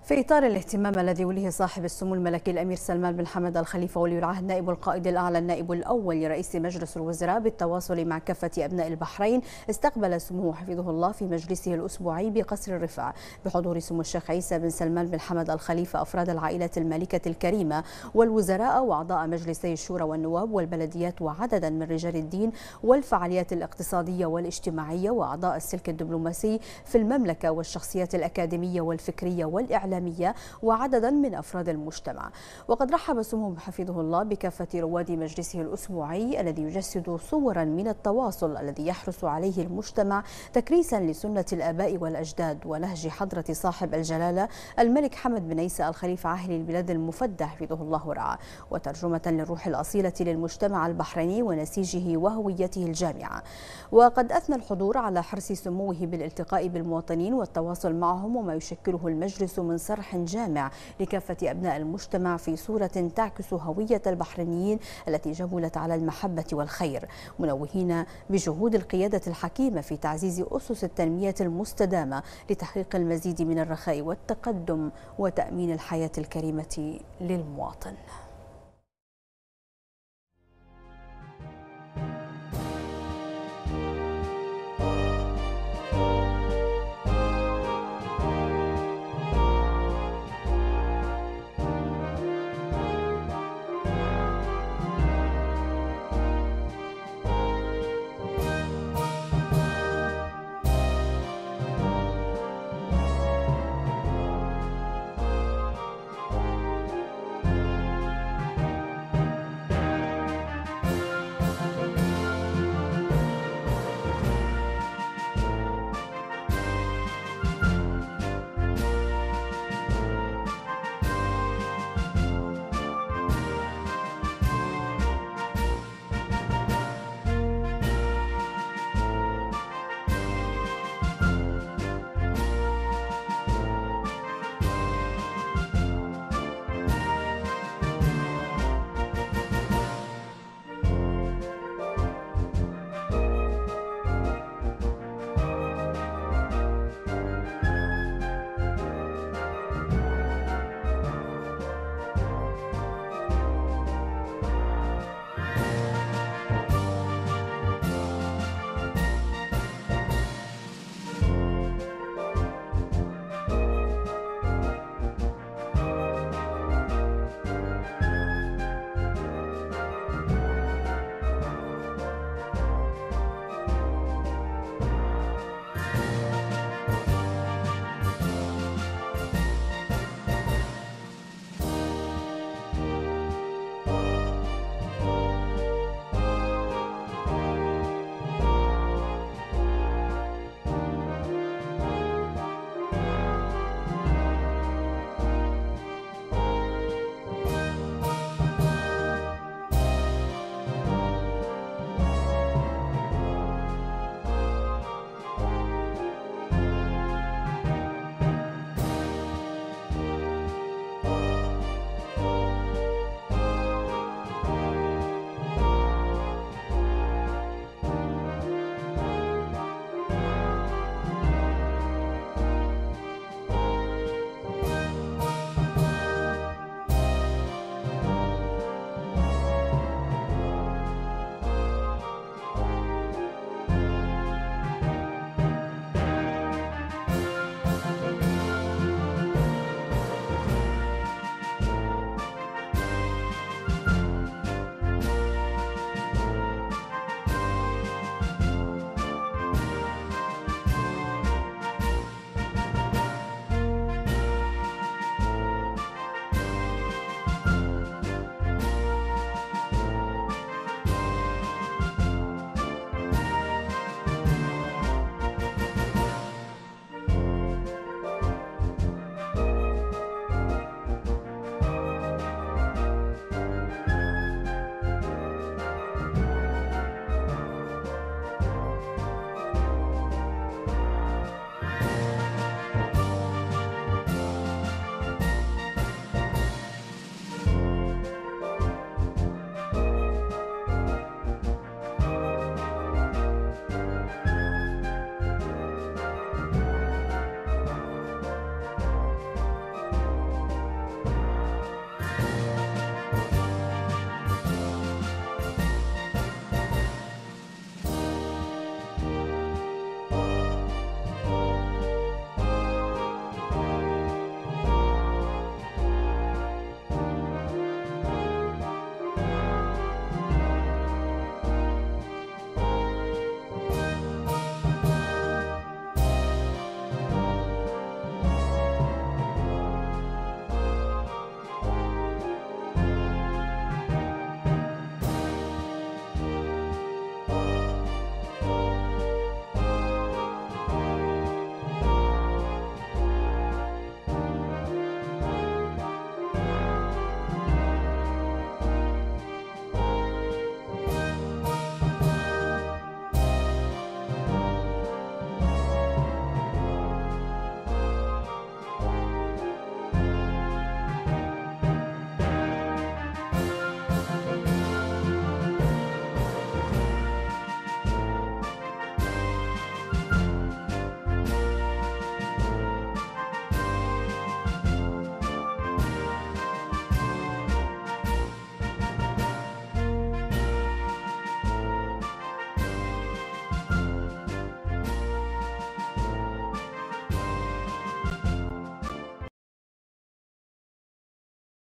في إطار الاهتمام الذي يوليه صاحب السمو الملكي الأمير سلمان بن حمد الخليفة ولي العهد نائب القائد الأعلى النائب الأول لرئيس مجلس الوزراء بالتواصل مع كافة أبناء البحرين، استقبل سموه حفظه الله في مجلسه الأسبوعي بقصر الرفاع بحضور سمو الشيخ عيسى بن سلمان بن حمد الخليفة أفراد العائلة المالكة الكريمة والوزراء وأعضاء مجلسي الشورى والنواب والبلديات وعددا من رجال الدين والفعاليات الاقتصادية والاجتماعية وأعضاء السلك الدبلوماسي في المملكة والشخصيات الأكاديمية والفكرية والإعلامية وعددا من أفراد المجتمع. وقد رحب سموه حفظه الله بكافة رواد مجلسه الأسبوعي الذي يجسد صورا من التواصل الذي يحرص عليه المجتمع تكريسا لسنة الآباء والأجداد ونهج حضرة صاحب الجلالة الملك حمد بن عيسى الخليفة عاهل البلاد المفدى حفظه الله ورعاه، وترجمة للروح الأصيلة للمجتمع البحريني ونسيجه وهويته الجامعة. وقد أثنى الحضور على حرص سموه بالالتقاء بالمواطنين والتواصل معهم وما يشكله المجلس من صرح جامع لكافة أبناء المجتمع في صورة تعكس هوية البحرينيين التي جبلت على المحبة والخير، منوهين بجهود القيادة الحكيمة في تعزيز أسس التنمية المستدامة لتحقيق المزيد من الرخاء والتقدم وتأمين الحياة الكريمة للمواطن.